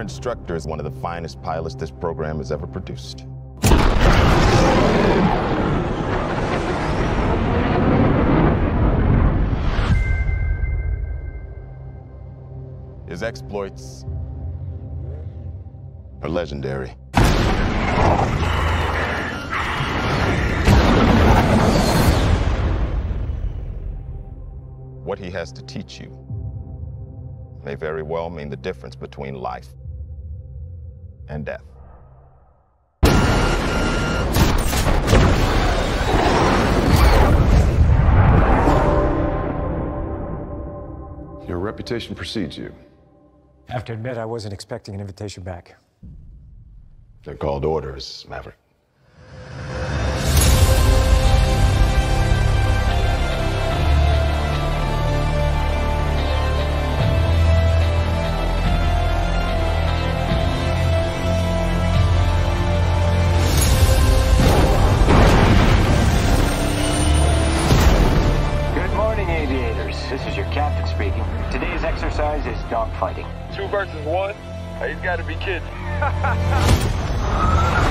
instructor is one of the finest pilots this program has ever produced. His exploits are legendary. What he has to teach you may very well mean the difference between life and death. Your reputation precedes you. I have to admit, I wasn't expecting an invitation back. They're called orders, Maverick. Good morning, aviators. This is your captain speaking. Today's exercise is dogfighting. 2 versus 1? He's got to be kidding.